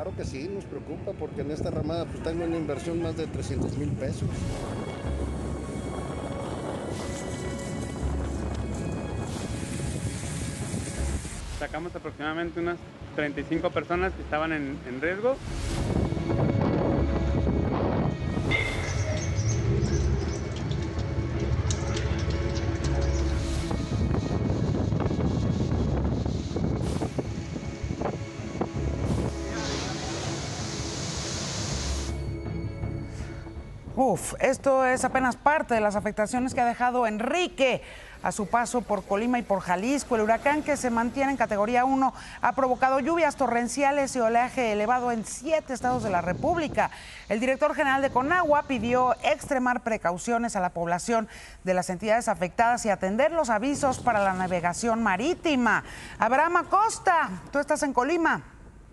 Claro que sí, nos preocupa porque en esta ramada pues tengo una inversión más de 300,000 pesos. Sacamos aproximadamente unas 35 personas que estaban en riesgo. Esto es apenas parte de las afectaciones que ha dejado Enrique a su paso por Colima y por Jalisco. El huracán, que se mantiene en categoría 1, ha provocado lluvias torrenciales y oleaje elevado en 7 estados de la República. El director general de Conagua pidió extremar precauciones a la población de las entidades afectadas y atender los avisos para la navegación marítima. Abraham Acosta, tú estás en Colima.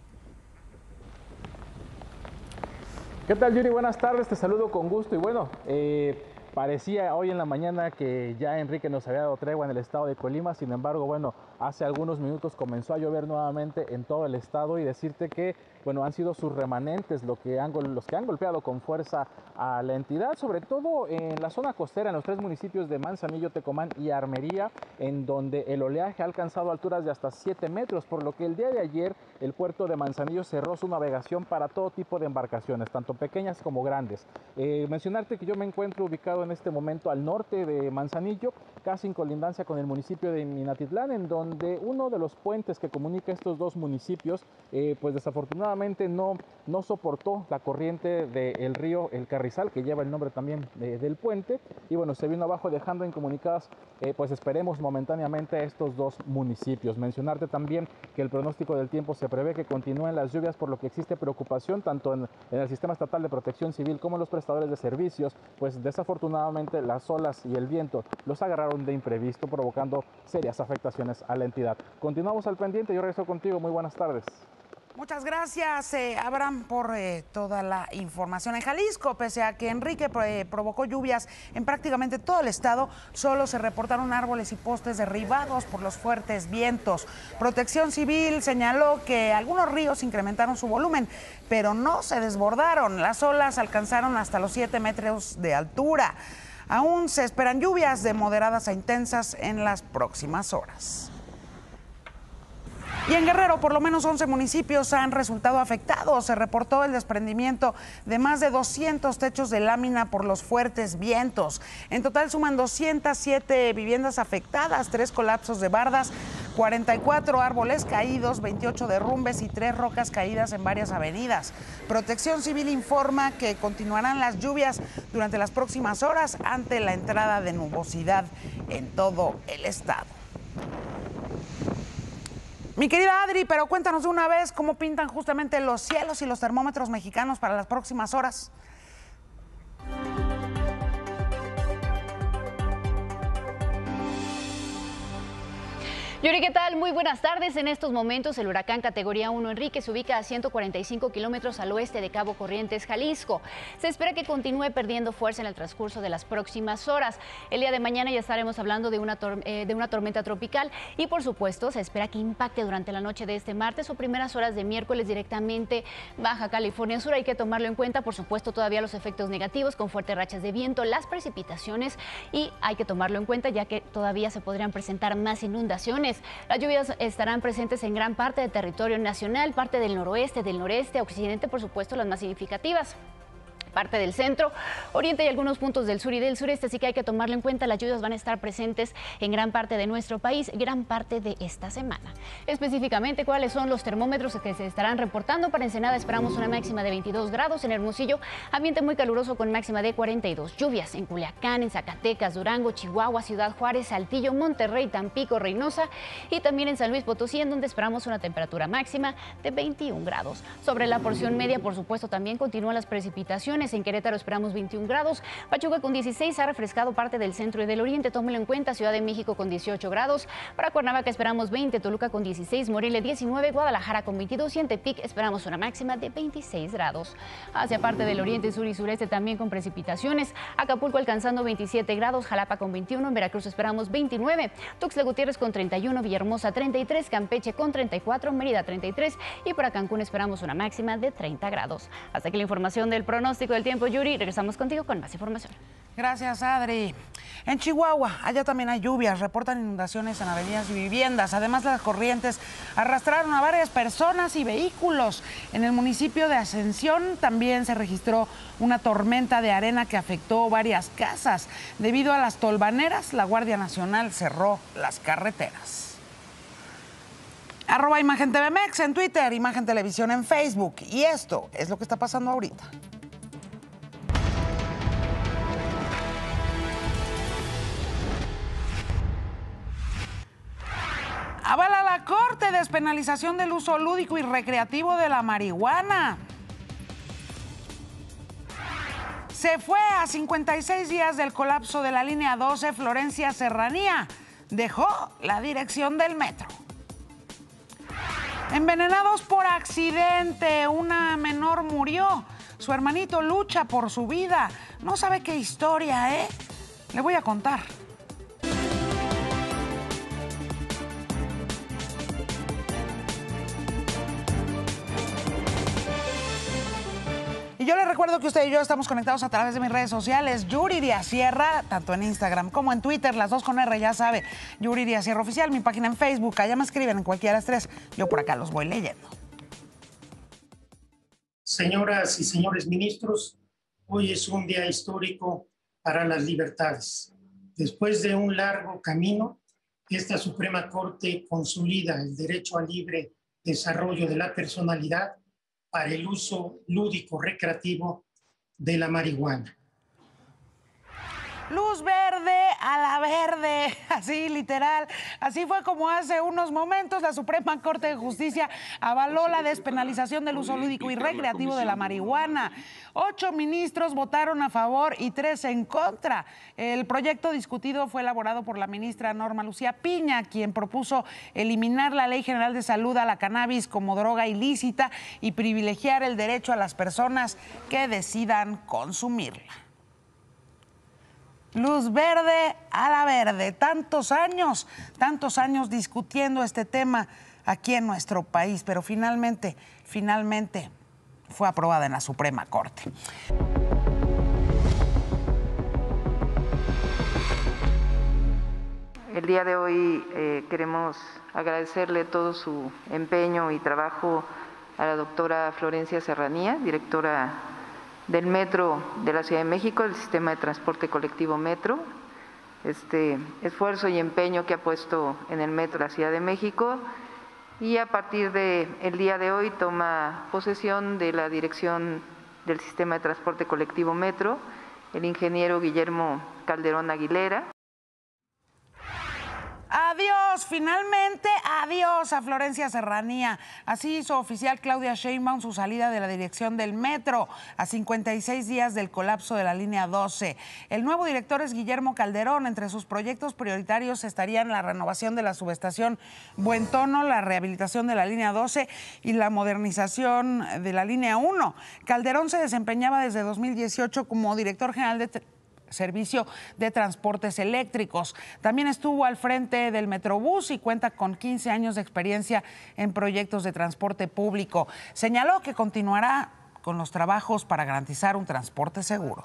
¿Qué tal, Yuri? Buenas tardes, te saludo con gusto. Y bueno, parecía hoy en la mañana que ya Enrique nos había dado tregua en el estado de Colima. Sin embargo, bueno, hace algunos minutos comenzó a llover nuevamente en todo el estado, y decirte que, bueno, han sido sus remanentes los que han golpeado con fuerza a la entidad, sobre todo en la zona costera, en los 3 municipios de Manzanillo, Tecomán y Armería, en donde el oleaje ha alcanzado alturas de hasta 7 metros, por lo que el día de ayer el puerto de Manzanillo cerró su navegación para todo tipo de embarcaciones, tanto pequeñas como grandes. Mencionarte que yo me encuentro ubicado en este momento al norte de Manzanillo, casi en colindancia con el municipio de Minatitlán, en donde uno de los puentes que comunica estos 2 municipios, pues desafortunadamente no soportó la corriente del río El Carrizal, que lleva el nombre también del puente, y bueno, se vino abajo dejando incomunicadas, pues esperemos momentáneamente a estos 2 municipios. Mencionarte también que el pronóstico del tiempo se prevé que continúen las lluvias, por lo que existe preocupación tanto en el Sistema Estatal de Protección Civil como en los prestadores de servicios, pues desafortunadamente las olas y el viento los agarraron de imprevisto, provocando serias afectaciones a la entidad. Continuamos al pendiente, yo regreso contigo, muy buenas tardes. Muchas gracias, Abraham, por toda la información. En Jalisco, pese a que Enrique provocó lluvias en prácticamente todo el estado, solo se reportaron árboles y postes derribados por los fuertes vientos. Protección Civil señaló que algunos ríos incrementaron su volumen, pero no se desbordaron. Las olas alcanzaron hasta los 7 metros de altura. Aún se esperan lluvias de moderadas a intensas en las próximas horas. Y en Guerrero, por lo menos 11 municipios han resultado afectados. Se reportó el desprendimiento de más de 200 techos de lámina por los fuertes vientos. En total suman 207 viviendas afectadas, 3 colapsos de bardas, 44 árboles caídos, 28 derrumbes y 3 rocas caídas en varias avenidas. Protección Civil informa que continuarán las lluvias durante las próximas horas ante la entrada de nubosidad en todo el estado. Mi querida Adri, pero cuéntanos de una vez cómo pintan justamente los cielos y los termómetros mexicanos para las próximas horas. Yuri, ¿qué tal? Muy buenas tardes. En estos momentos el huracán categoría 1 Enrique se ubica a 145 kilómetros al oeste de Cabo Corrientes, Jalisco. Se espera que continúe perdiendo fuerza en el transcurso de las próximas horas. El día de mañana ya estaremos hablando de una tormenta tropical y, por supuesto, se espera que impacte durante la noche de este martes o primeras horas de miércoles directamente Baja California Sur. Hay que tomarlo en cuenta, por supuesto, todavía los efectos negativos con fuertes rachas de viento, las precipitaciones, y hay que tomarlo en cuenta ya que todavía se podrían presentar más inundaciones. Las lluvias estarán presentes en gran parte del territorio nacional, parte del noroeste, del noreste, occidente, por supuesto, las más significativas. Parte del centro, oriente y algunos puntos del sur y del sureste, así que hay que tomarlo en cuenta. Las lluvias van a estar presentes en gran parte de nuestro país, gran parte de esta semana. Específicamente, ¿cuáles son los termómetros que se estarán reportando? Para Ensenada esperamos una máxima de 22 grados, en Hermosillo ambiente muy caluroso con máxima de 42. Lluvias en Culiacán, en Zacatecas, Durango, Chihuahua, Ciudad Juárez, Saltillo, Monterrey, Tampico, Reynosa y también en San Luis Potosí, en donde esperamos una temperatura máxima de 21 grados. Sobre la porción media, por supuesto, también continúan las precipitaciones. precipitaciones. En Querétaro esperamos 21 grados, Pachuca con 16, ha refrescado parte del centro y del oriente, tómelo en cuenta. Ciudad de México con 18 grados, para Cuernavaca esperamos 20, Toluca con 16, Morelia 19, Guadalajara con 22 y en Tepic esperamos una máxima de 26 grados. Hacia parte del oriente, sur y sureste también con precipitaciones. Acapulco alcanzando 27 grados, Jalapa con 21, en Veracruz esperamos 29, Tuxtla Gutiérrez con 31, Villahermosa 33, Campeche con 34, Mérida 33 y para Cancún esperamos una máxima de 30 grados. Hasta aquí la información del pronóstico del tiempo, Yuri. Regresamos contigo con más información. Gracias, Adri. En Chihuahua, allá también hay lluvias, reportan inundaciones en avenidas y viviendas. Además, las corrientes arrastraron a varias personas y vehículos. En el municipio de Ascensión también se registró una tormenta de arena que afectó varias casas. Debido a las tolvaneras, la Guardia Nacional cerró las carreteras. @Imagen TVMex en Twitter, Imagen Televisión en Facebook. Y esto es lo que está pasando ahorita. Avala la Corte despenalización del uso lúdico y recreativo de la marihuana. Se fue a 56 días del colapso de la línea 12, Florencia Serranía dejó la dirección del metro. Envenenados por accidente, una menor murió. Su hermanito lucha por su vida. No sabe qué historia, ¿eh? Le voy a contar. Y yo les recuerdo que usted y yo estamos conectados a través de mis redes sociales, Yuri Díaz Sierra, tanto en Instagram como en Twitter, las dos con R, ya sabe, Yuri Díaz Sierra Oficial, mi página en Facebook, allá me escriben en cualquiera de las tres, yo por acá los voy leyendo. Señoras y señores ministros, hoy es un día histórico para las libertades. Después de un largo camino, esta Suprema Corte consolida el derecho al libre desarrollo de la personalidad para el uso lúdico recreativo de la marihuana. Luz verde a la verde, así literal. Así fue como hace unos momentos la Suprema Corte de Justicia avaló la despenalización del uso lúdico y recreativo de la marihuana. 8 ministros votaron a favor y 3 en contra. El proyecto discutido fue elaborado por la ministra Norma Lucía Piña, quien propuso eliminar la Ley General de Salud a la cannabis como droga ilícita y privilegiar el derecho a las personas que decidan consumirla. Luz verde a la verde, tantos años discutiendo este tema aquí en nuestro país, pero finalmente fue aprobada en la Suprema Corte. El día de hoy queremos agradecerle todo su empeño y trabajo a la doctora Florencia Serranía, directora del Metro de la Ciudad de México, el sistema de transporte colectivo Metro, este esfuerzo y empeño que ha puesto en el Metro de la Ciudad de México, y a partir del día de hoy toma posesión de la dirección del sistema de transporte colectivo Metro el ingeniero Guillermo Calderón Aguilera. Adiós, finalmente adiós a Florencia Serranía. Así hizo oficial Claudia Sheinbaum su salida de la dirección del metro a 56 días del colapso de la línea 12. El nuevo director es Guillermo Calderón. Entre sus proyectos prioritarios estarían la renovación de la subestación Buen Tono, la rehabilitación de la línea 12 y la modernización de la línea 1. Calderón se desempeñaba desde 2018 como director general de Servicio de Transportes Eléctricos. También estuvo al frente del Metrobús y cuenta con 15 años de experiencia en proyectos de transporte público. Señaló que continuará con los trabajos para garantizar un transporte seguro.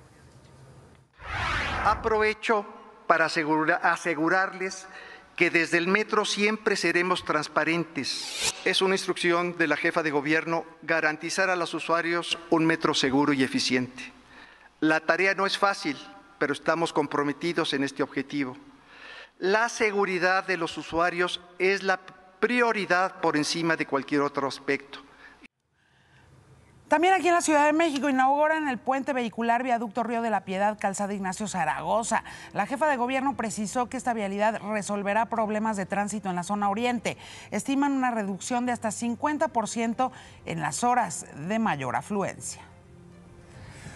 Aprovecho para asegurarles que desde el Metro siempre seremos transparentes. Es una instrucción de la jefa de gobierno garantizar a los usuarios un metro seguro y eficiente. La tarea no es fácil, pero estamos comprometidos en este objetivo. La seguridad de los usuarios es la prioridad por encima de cualquier otro aspecto. También aquí en la Ciudad de México inauguran el puente vehicular Viaducto Río de la Piedad, Calzada Ignacio Zaragoza. La jefa de gobierno precisó que esta vialidad resolverá problemas de tránsito en la zona oriente. Estiman una reducción de hasta 50% en las horas de mayor afluencia.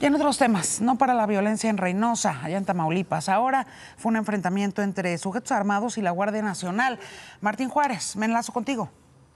Y en otros temas, no para la violencia en Reynosa, allá en Tamaulipas. Ahora fue un enfrentamiento entre sujetos armados y la Guardia Nacional. Martín Juárez, me enlazo contigo.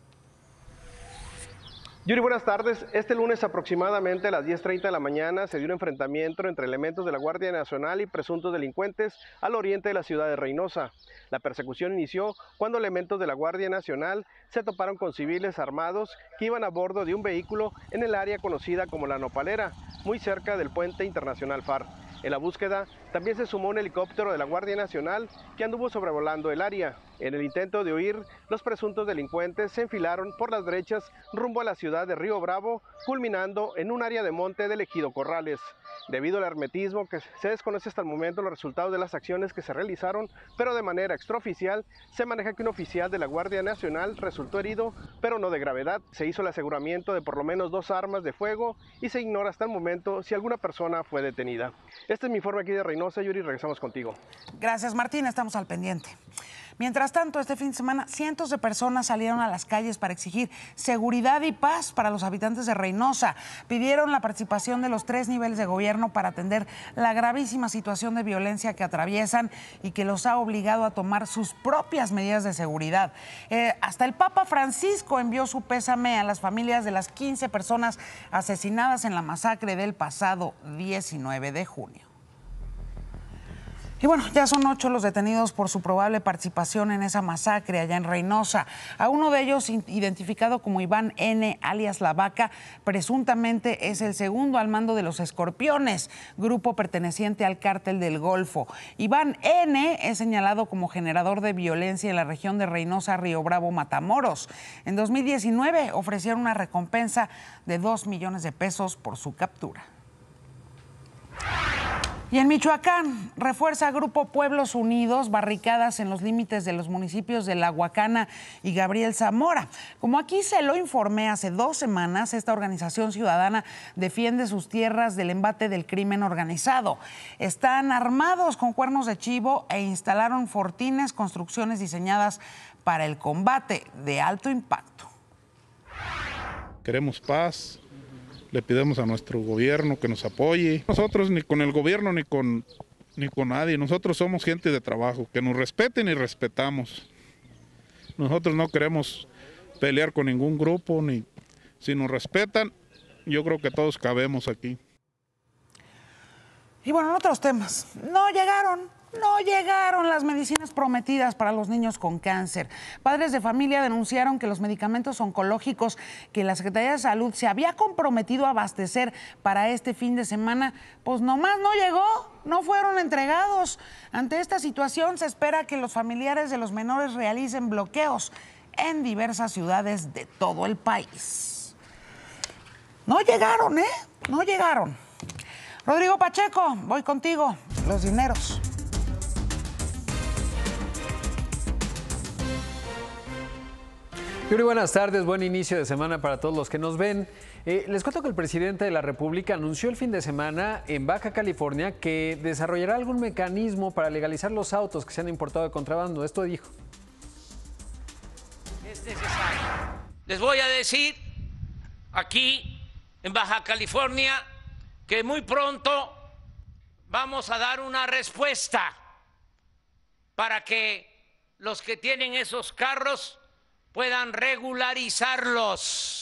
Yuri, buenas tardes. Este lunes aproximadamente a las 10:30 de la mañana se dio un enfrentamiento entre elementos de la Guardia Nacional y presuntos delincuentes al oriente de la ciudad de Reynosa. La persecución inició cuando elementos de la Guardia Nacional se toparon con civiles armados que iban a bordo de un vehículo en el área conocida como La Nopalera, muy cerca del puente internacional FAR. En la búsqueda también se sumó un helicóptero de la Guardia Nacional que anduvo sobrevolando el área. En el intento de huir, los presuntos delincuentes se enfilaron por las brechas rumbo a la ciudad de Río Bravo, culminando en un área de monte del ejido Corrales. Debido al hermetismo que se desconoce hasta el momento los resultados de las acciones que se realizaron, pero de manera extraoficial se maneja que un oficial de la Guardia Nacional resultó herido, pero no de gravedad. Se hizo el aseguramiento de por lo menos 2 armas de fuego y se ignora hasta el momento si alguna persona fue detenida. Este es mi informe aquí de Reynosa. Yuri, regresamos contigo. Gracias, Martín, estamos al pendiente. Mientras tanto, este fin de semana, cientos de personas salieron a las calles para exigir seguridad y paz para los habitantes de Reynosa. Pidieron la participación de los 3 niveles de gobierno para atender la gravísima situación de violencia que atraviesan y que los ha obligado a tomar sus propias medidas de seguridad. Hasta el Papa Francisco envió su pésame a las familias de las 15 personas asesinadas en la masacre del pasado 19 de junio. Y bueno, ya son 8 los detenidos por su probable participación en esa masacre allá en Reynosa. A uno de ellos, identificado como Iván N., alias La Vaca, presuntamente es el segundo al mando de los Escorpiones, grupo perteneciente al Cártel del Golfo. Iván N. es señalado como generador de violencia en la región de Reynosa, Río Bravo, Matamoros. En 2019 ofrecieron una recompensa de 2 millones de pesos por su captura. Y en Michoacán, refuerza Grupo Pueblos Unidos barricadas en los límites de los municipios de La Huacana y Gabriel Zamora. Como aquí se lo informé hace 2 semanas, esta organización ciudadana defiende sus tierras del embate del crimen organizado. Están armados con cuernos de chivo e instalaron fortines, construcciones diseñadas para el combate de alto impacto. Queremos paz. Le pedimos a nuestro gobierno que nos apoye. Nosotros ni con el gobierno ni con nadie. Nosotros somos gente de trabajo, que nos respeten y respetamos. Nosotros no queremos pelear con ningún grupo, ni si nos respetan, yo creo que todos cabemos aquí. Y bueno, en otros temas, no llegaron las medicinas prometidas para los niños con cáncer. Padres de familia denunciaron que los medicamentos oncológicos que la Secretaría de Salud se había comprometido a abastecer para este fin de semana, pues nomás no llegó, no fueron entregados. Ante esta situación se espera que los familiares de los menores realicen bloqueos en diversas ciudades de todo el país. No llegaron, no llegaron. Rodrigo Pacheco, voy contigo. Los dineros. Yuri, buenas tardes, buen inicio de semana para todos los que nos ven. Les cuento que el presidente de la República anunció el fin de semana en Baja California que desarrollará algún mecanismo para legalizar los autos que se han importado de contrabando. Esto dijo. Es necesario. Les voy a decir aquí en Baja California que muy pronto vamos a dar una respuesta para que los que tienen esos carros puedan regularizarlos.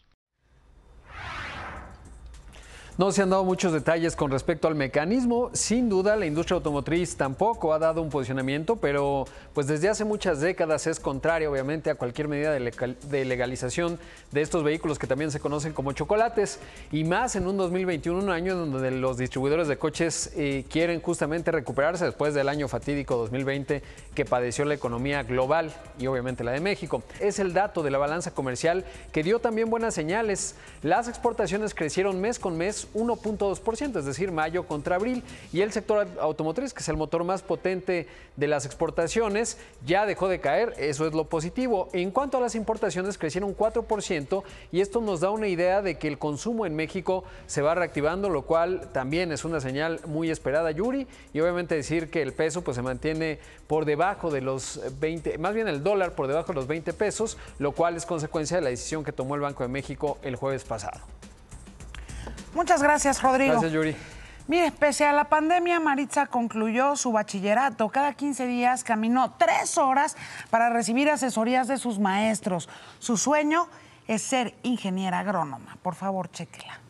No se han dado muchos detalles con respecto al mecanismo. Sin duda, la industria automotriz tampoco ha dado un posicionamiento, pero pues desde hace muchas décadas es contraria, obviamente, a cualquier medida de legalización de estos vehículos que también se conocen como chocolates, y más en un 2021, un año donde los distribuidores de coches quieren justamente recuperarse después del año fatídico 2020 que padeció la economía global y obviamente la de México. Es el dato de la balanza comercial que dio también buenas señales. Las exportaciones crecieron mes con mes 1.2%, es decir, mayo contra abril, y el sector automotriz, que es el motor más potente de las exportaciones, ya dejó de caer. Eso es lo positivo. En cuanto a las importaciones, crecieron 4%, y esto nos da una idea de que el consumo en México se va reactivando, lo cual también es una señal muy esperada, Yuri, y obviamente decir que el peso pues se mantiene por debajo de los 20, más bien el dólar por debajo de los 20 pesos, lo cual es consecuencia de la decisión que tomó el Banco de México el jueves pasado. Muchas gracias, Rodrigo. Gracias, Yuri. Mire, pese a la pandemia, Maritza concluyó su bachillerato. Cada 15 días caminó 3 horas para recibir asesorías de sus maestros. Su sueño es ser ingeniera agrónoma. Por favor, chéquela.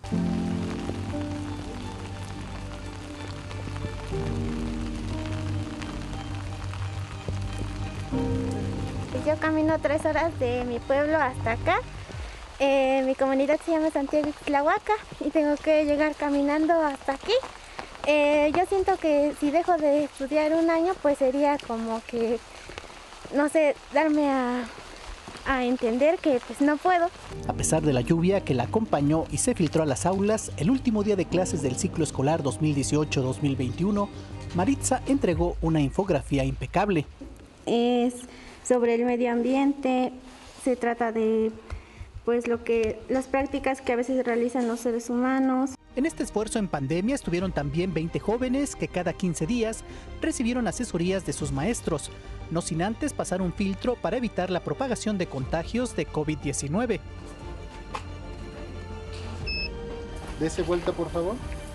Yo camino 3 horas de mi pueblo hasta acá. Mi comunidad se llama Santiago Ixtlahuaca y tengo que llegar caminando hasta aquí. Yo siento que si dejo de estudiar un año, pues sería como que, no sé, darme a entender que pues no puedo. A pesar de la lluvia que la acompañó y se filtró a las aulas, el último día de clases del ciclo escolar 2018-2021, Maritza entregó una infografía impecable. Es sobre el medio ambiente, se trata de las prácticas que a veces realizan los seres humanos. En este esfuerzo en pandemia estuvieron también 20 jóvenes que cada 15 días recibieron asesorías de sus maestros, no sin antes pasar un filtro para evitar la propagación de contagios de COVID-19. Dese vuelta, por favor.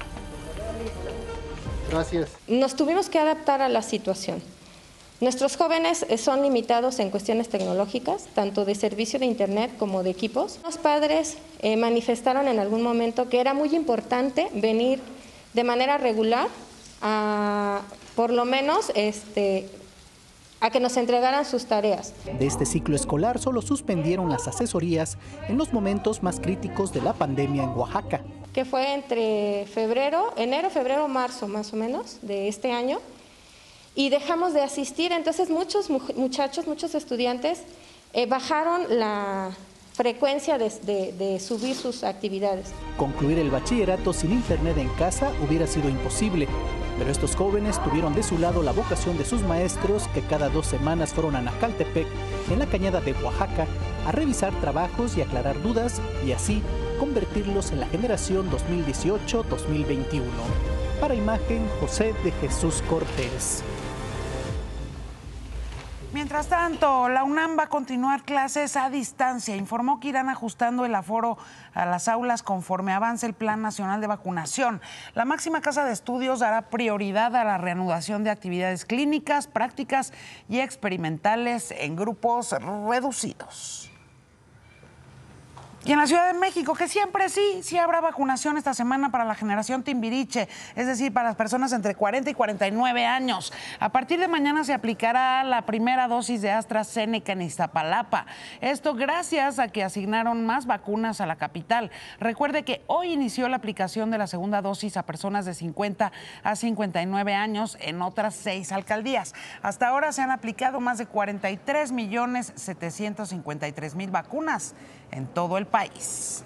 Gracias. Nos tuvimos que adaptar a la situación. Nuestros jóvenes son limitados en cuestiones tecnológicas, tanto de servicio de internet como de equipos. Los padres manifestaron en algún momento que era muy importante venir de manera regular a, por lo menos, a que nos entregaran sus tareas. De este ciclo escolar solo suspendieron las asesorías en los momentos más críticos de la pandemia en Oaxaca. Que fue entre enero, febrero, marzo más o menos de este año. Y dejamos de asistir, entonces muchos muchachos, muchos estudiantes bajaron la frecuencia de subir sus actividades. Concluir el bachillerato sin internet en casa hubiera sido imposible, pero estos jóvenes tuvieron de su lado la vocación de sus maestros que cada 2 semanas fueron a Nacaltepec, en la Cañada de Oaxaca, a revisar trabajos y aclarar dudas y así convertirlos en la generación 2018-2021. Para Imagen, José de Jesús Cortés. Mientras tanto, la UNAM va a continuar clases a distancia. Informó que irán ajustando el aforo a las aulas conforme avance el Plan Nacional de Vacunación. La máxima casa de estudios dará prioridad a la reanudación de actividades clínicas, prácticas y experimentales en grupos reducidos. Y en la Ciudad de México, que siempre sí habrá vacunación esta semana para la generación Timbiriche, es decir, para las personas entre 40 y 49 años. A partir de mañana se aplicará la primera dosis de AstraZeneca en Iztapalapa. Esto gracias a que asignaron más vacunas a la capital. Recuerde que hoy inició la aplicación de la segunda dosis a personas de 50 a 59 años en otras 6 alcaldías. Hasta ahora se han aplicado más de 43.753.000 vacunas en todo el país.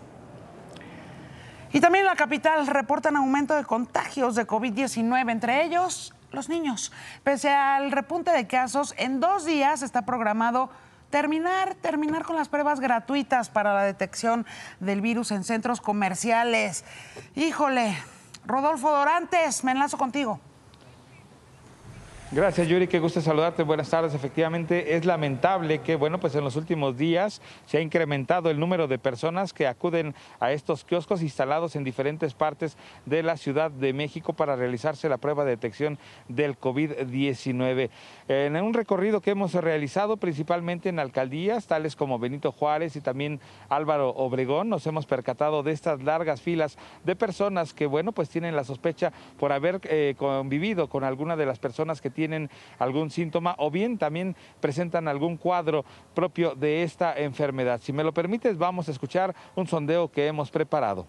Y también en la capital reportan aumento de contagios de COVID-19, entre ellos los niños. Pese al repunte de casos, en 2 días está programado terminar con las pruebas gratuitas para la detección del virus en centros comerciales. Híjole, Rodolfo Dorantes, me enlazo contigo. Gracias, Yuri, qué gusto saludarte. Buenas tardes. Efectivamente, es lamentable que, pues en los últimos días se ha incrementado el número de personas que acuden a estos kioscos instalados en diferentes partes de la Ciudad de México para realizarse la prueba de detección del COVID-19. En un recorrido que hemos realizado principalmente en alcaldías, tales como Benito Juárez y también Álvaro Obregón, nos hemos percatado de estas largas filas de personas que, pues tienen la sospecha por haber convivido con alguna de las personas que tienen algún síntoma o bien también presentan algún cuadro propio de esta enfermedad. Si me lo permites, vamos a escuchar un sondeo que hemos preparado.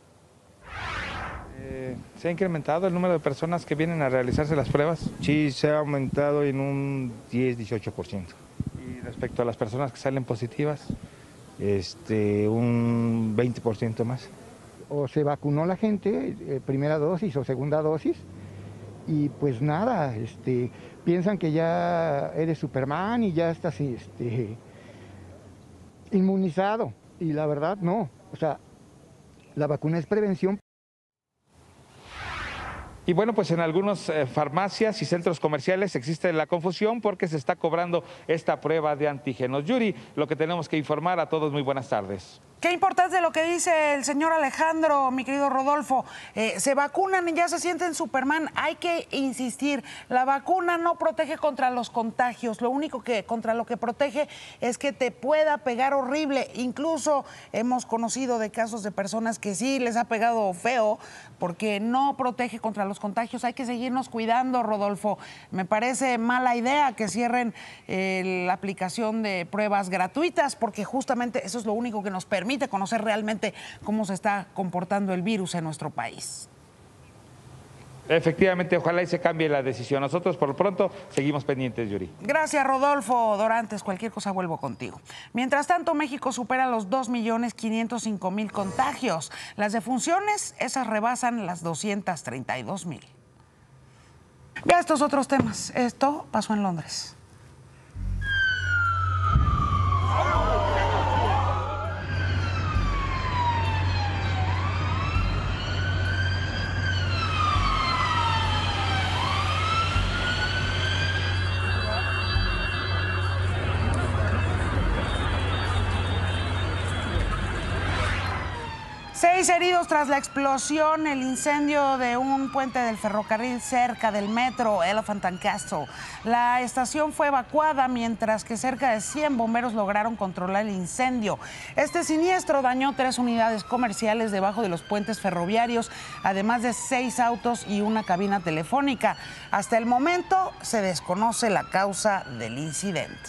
¿Se ha incrementado el número de personas que vienen a realizarse las pruebas? Sí, se ha aumentado en un 10-18%. ¿Y respecto a las personas que salen positivas? Un 20% más. O se vacunó la gente, primera dosis o segunda dosis, y pues nada, piensan que ya eres Superman y ya estás inmunizado, y la verdad no, o sea, la vacuna es prevención. Y pues en algunas farmacias y centros comerciales existe la confusión porque se está cobrando esta prueba de antígenos. Yuri, lo que tenemos que informar a todos, muy buenas tardes. qué importante lo que dice el señor Alejandro, mi querido Rodolfo. Se vacunan y ya se sienten Superman. Hay que insistir, la vacuna no protege contra los contagios. Lo único que contra lo que protege es que te pueda pegar horrible. Incluso hemos conocido de casos de personas que sí les ha pegado feo porque no protege contra los contagios. Hay que seguirnos cuidando, Rodolfo. Me parece mala idea que cierren la aplicación de pruebas gratuitas porque justamente eso es lo único que nos permite conocer realmente cómo se está comportando el virus en nuestro país. Efectivamente, ojalá y se cambie la decisión. Nosotros por lo pronto seguimos pendientes, Yuri. Gracias, Rodolfo Dorantes. Cualquier cosa vuelvo contigo. Mientras tanto, México supera los 2.505.000 contagios. Las defunciones, esas rebasan las 232.000. Ya estos otros temas. Esto pasó en Londres. Seis heridos tras la explosión, el incendio de un puente del ferrocarril cerca del metro Elephant and Castle. La estación fue evacuada mientras que cerca de 100 bomberos lograron controlar el incendio. Este siniestro dañó 3 unidades comerciales debajo de los puentes ferroviarios, además de 6 autos y una cabina telefónica. Hasta el momento se desconoce la causa del incidente.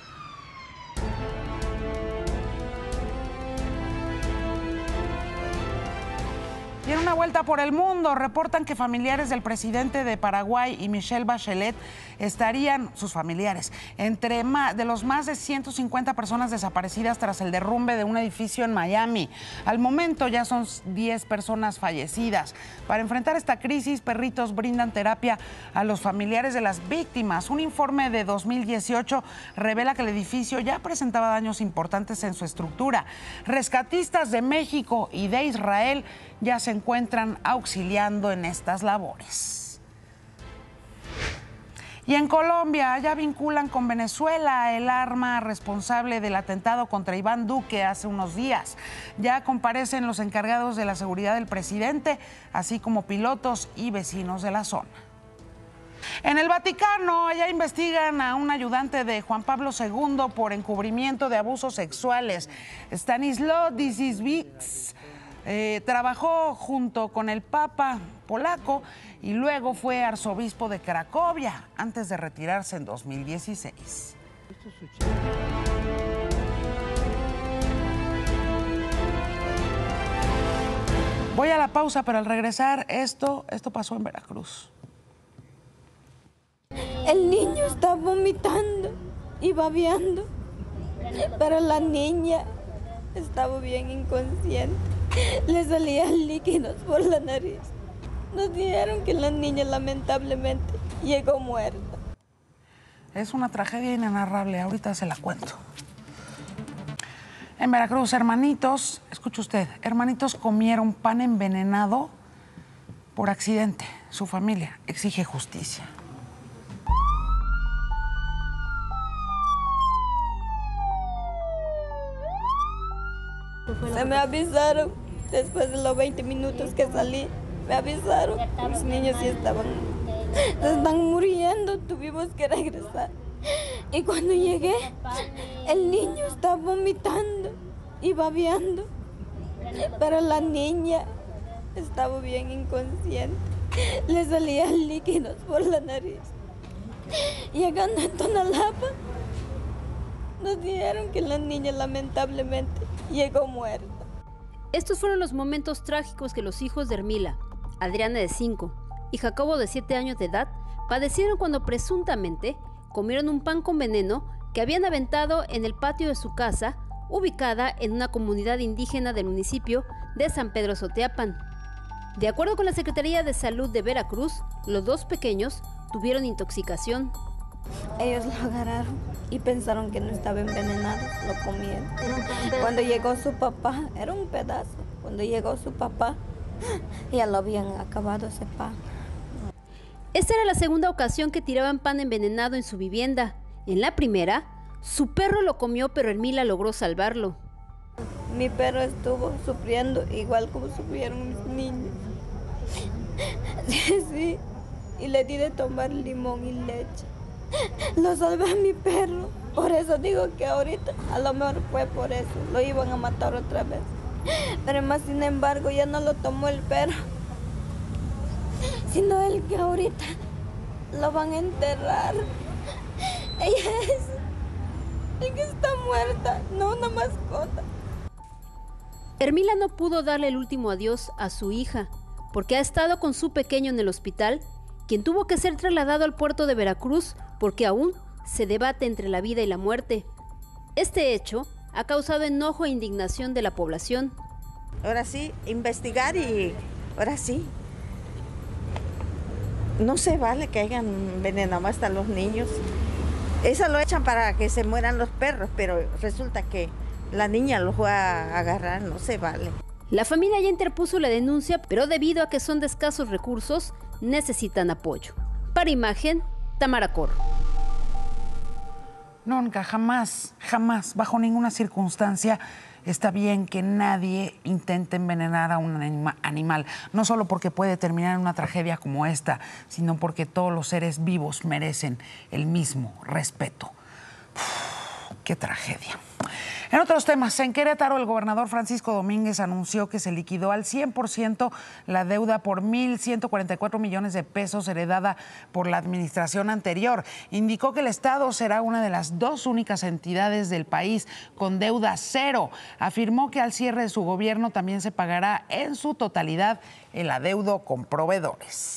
Y en una vuelta por el mundo, reportan que familiares del presidente de Paraguay y Michelle Bachelet estarían, sus familiares, entre de los más de 150 personas desaparecidas tras el derrumbe de un edificio en Miami. Al momento ya son 10 personas fallecidas. Para enfrentar esta crisis, Perritos brindan terapia a los familiares de las víctimas. Un informe de 2018 revela que el edificio ya presentaba daños importantes en su estructura. Rescatistas de México y de Israel ya se encuentran auxiliando en estas labores. Y en Colombia ya vinculan con Venezuela el arma responsable del atentado contra Iván Duque hace unos días. Ya comparecen los encargados de la seguridad del presidente, así como pilotos y vecinos de la zona. En el Vaticano, allá investigan a un ayudante de Juan Pablo II por encubrimiento de abusos sexuales. Stanislaw Dziwisz trabajó junto con el Papa polaco y luego fue arzobispo de Cracovia antes de retirarse en 2016. Voy a la pausa, pero al regresar, esto pasó en Veracruz. El niño está vomitando y babeando, pero la niña estaba bien inconsciente. Le salían líquidos por la nariz. Nos dijeron que la niña lamentablemente llegó muerta. Es una tragedia inenarrable, ahorita se la cuento. En Veracruz, hermanitos, escuche usted, hermanitos comieron pan envenenado por accidente. Su familia exige justicia. Se me avisaron, después de los 20 minutos que salí, me avisaron, los niños sí están muriendo, tuvimos que regresar. Y cuando llegué, el niño estaba vomitando y babeando, pero la niña estaba bien inconsciente, le salían líquidos por la nariz. Llegando a Tonalapa, nos dijeron que la niña lamentablemente llegó muerta. Estos fueron los momentos trágicos que los hijos de Hermila, Adriana de 5 y Jacobo de 7 años de edad, padecieron cuando presuntamente comieron un pan con veneno que habían aventado en el patio de su casa, ubicada en una comunidad indígena del municipio de San Pedro Soteapan. De acuerdo con la Secretaría de Salud de Veracruz, los 2 pequeños tuvieron intoxicación. Ellos lo agarraron y pensaron que no estaba envenenado, lo comieron. Cuando llegó su papá, era un pedazo, cuando llegó su papá, ya lo habían acabado ese pan. Esta era la segunda ocasión que tiraban pan envenenado en su vivienda. En la primera, su perro lo comió, pero Hermila logró salvarlo. mi perro estuvo sufriendo igual como sufrieron mis niños. Sí, y le di de tomar limón y leche. Lo salvé a mi perro. Por eso digo que ahorita, a lo mejor fue por eso, lo iban a matar otra vez. Pero más sin embargo, ya no lo tomó el perro, sino el que ahorita lo van a enterrar. Ella está muerta, no una mascota. Hermila no pudo darle el último adiós a su hija, porque ha estado con su pequeño en el hospital, quien tuvo que ser trasladado al puerto de Veracruz porque aún se debate entre la vida y la muerte. Este hecho ha causado enojo e indignación de la población. Ahora sí, investigar y ahora sí. No se vale que hayan envenenado hasta los niños. Eso lo echan para que se mueran los perros, pero resulta que la niña los va a agarrar, no se vale. La familia ya interpuso la denuncia, pero debido a que son de escasos recursos, necesitan apoyo. Para Imagen, Tamara Corro. Nunca, jamás, bajo ninguna circunstancia está bien que nadie intente envenenar a un animal, no solo porque puede terminar en una tragedia como esta, sino porque todos los seres vivos merecen el mismo respeto. Uf, ¡qué tragedia! En otros temas, en Querétaro, el gobernador Francisco Domínguez anunció que se liquidó al 100% la deuda por 1.144 millones de pesos heredada por la administración anterior. Indicó que el Estado será una de las 2 únicas entidades del país con deuda cero. Afirmó que al cierre de su gobierno también se pagará en su totalidad el adeudo con proveedores.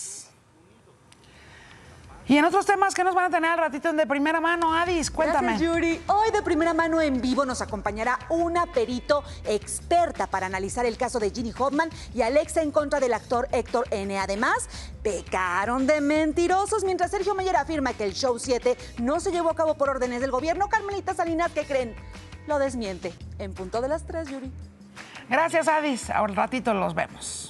Y en otros temas que nos van a tener al ratito de primera mano, Adis, cuéntame. Gracias, Yuri. Hoy de primera mano en vivo nos acompañará una perito experta para analizar el caso de Ginny Hoffman y Alexa en contra del actor Héctor N. Además, pecaron de mentirosos mientras Sergio Mayer afirma que el Show 7 no se llevó a cabo por órdenes del gobierno. Carmelita Salinas, ¿qué creen? Lo desmiente. En punto de las 3, Yuri. Gracias, Adis. Al ratito los vemos.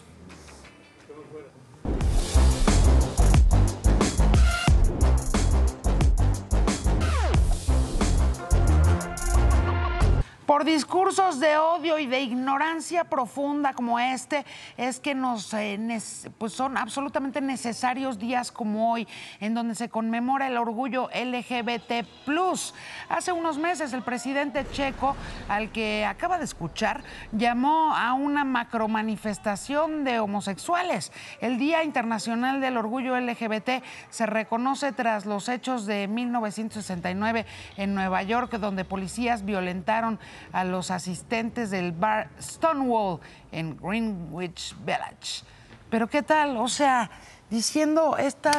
Por discursos de odio y de ignorancia profunda como este, es que pues son absolutamente necesarios días como hoy, en donde se conmemora el orgullo LGBT+. Hace unos meses, el presidente checo, al que acaba de escuchar, llamó a una macromanifestación de homosexuales. El Día Internacional del Orgullo LGBT se reconoce tras los hechos de 1969 en Nueva York, donde policías violentaron a los asistentes del bar Stonewall en Greenwich Village. Pero ¿qué tal? O sea, diciendo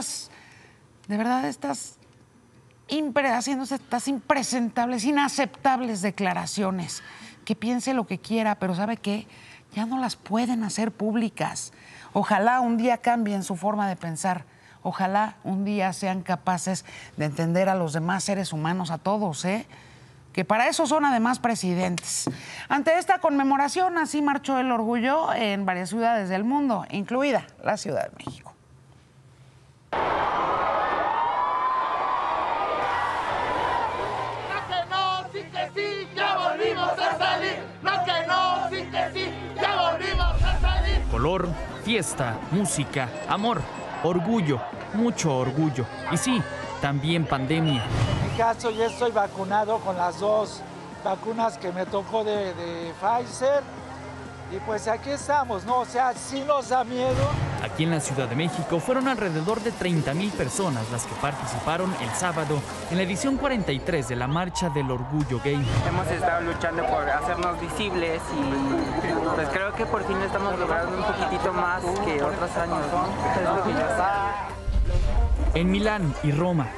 haciéndose estas impresentables, inaceptables declaraciones, que piense lo que quiera, pero ¿sabe qué? Ya no las pueden hacer públicas. Ojalá un día cambien su forma de pensar. Ojalá un día sean capaces de entender a los demás seres humanos, a todos, que para eso son además presidentes. Ante esta conmemoración, así marchó el orgullo en varias ciudades del mundo, incluida la Ciudad de México. No que no, sí que sí, ya volvimos a salir. No que no, sí que sí, ya volvimos a salir. Color, fiesta, música, amor, orgullo, mucho orgullo. Y sí, también pandemia. En mi caso, yo estoy vacunado con las 2 vacunas que me tocó de Pfizer. Y pues aquí estamos, ¿no? O sea, sí nos da miedo. Aquí en la Ciudad de México fueron alrededor de 30,000 personas las que participaron el sábado en la edición 43 de la Marcha del Orgullo Gay. Hemos estado luchando por hacernos visibles y pues creo que por fin estamos logrando un poquitito más que otros años, ¿no? Es lo que yo sé. En Milán y Roma,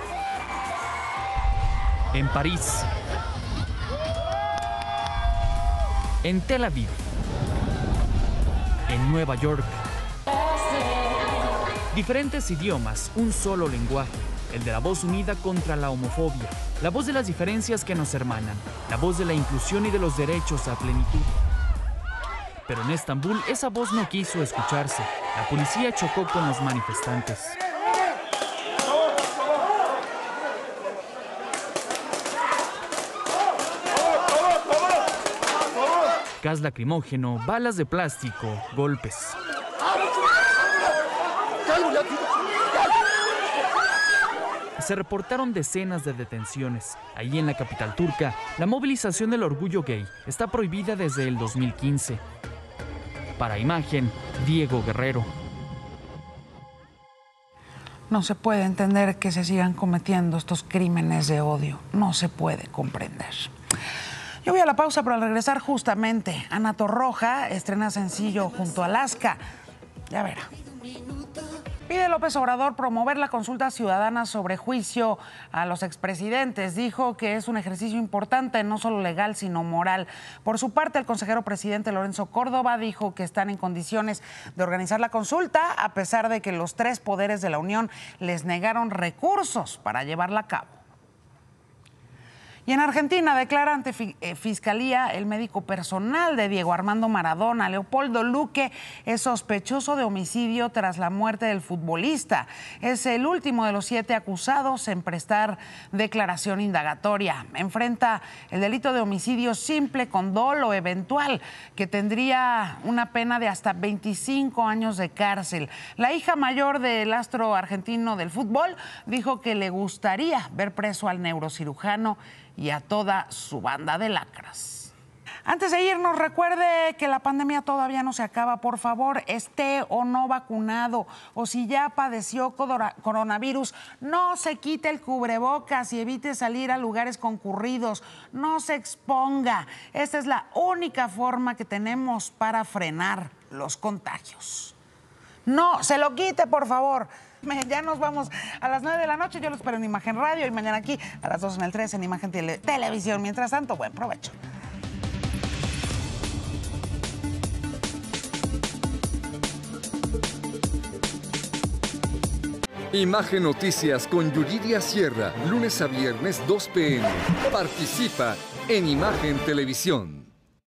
en París, en Tel Aviv, en Nueva York. Diferentes idiomas, un solo lenguaje, el de la voz unida contra la homofobia, la voz de las diferencias que nos hermanan, la voz de la inclusión y de los derechos a plenitud. Pero en Estambul esa voz no quiso escucharse. La policía chocó con los manifestantes. gas lacrimógeno, balas de plástico, golpes. Se reportaron decenas de detenciones. Ahí en la capital turca, la movilización del orgullo gay está prohibida desde el 2015. Para Imagen, Diego Guerrero. No se puede entender que se sigan cometiendo estos crímenes de odio. No se puede comprender. Yo voy a la pausa, pero al regresar justamente, Ana Torroja estrena sencillo junto a Alaska. Ya verá. Pide López Obrador promover la consulta ciudadana sobre juicio a los expresidentes. Dijo que es un ejercicio importante, no solo legal, sino moral. Por su parte, el consejero presidente Lorenzo Córdoba dijo que están en condiciones de organizar la consulta, a pesar de que los 3 poderes de la Unión les negaron recursos para llevarla a cabo. Y en Argentina declara ante Fiscalía el médico personal de Diego Armando Maradona. Leopoldo Luque es sospechoso de homicidio tras la muerte del futbolista. Es el último de los 7 acusados en prestar declaración indagatoria. Enfrenta el delito de homicidio simple con dolo eventual, que tendría una pena de hasta 25 años de cárcel. La hija mayor del astro argentino del fútbol dijo que le gustaría ver preso al neurocirujano y a toda su banda de lacras. Antes de irnos, recuerde que la pandemia todavía no se acaba. Por favor, esté o no vacunado, o si ya padeció coronavirus, no se quite el cubrebocas y evite salir a lugares concurridos. No se exponga. Esta es la única forma que tenemos para frenar los contagios. No se lo quite, por favor. Ya nos vamos a las 9 de la noche. Yo lo espero en Imagen Radio y mañana aquí a las 2 en el 3 en Imagen Televisión. Mientras tanto, buen provecho. Imagen Noticias con Yuridia Sierra, lunes a viernes 2 p.m. Participa en Imagen Televisión.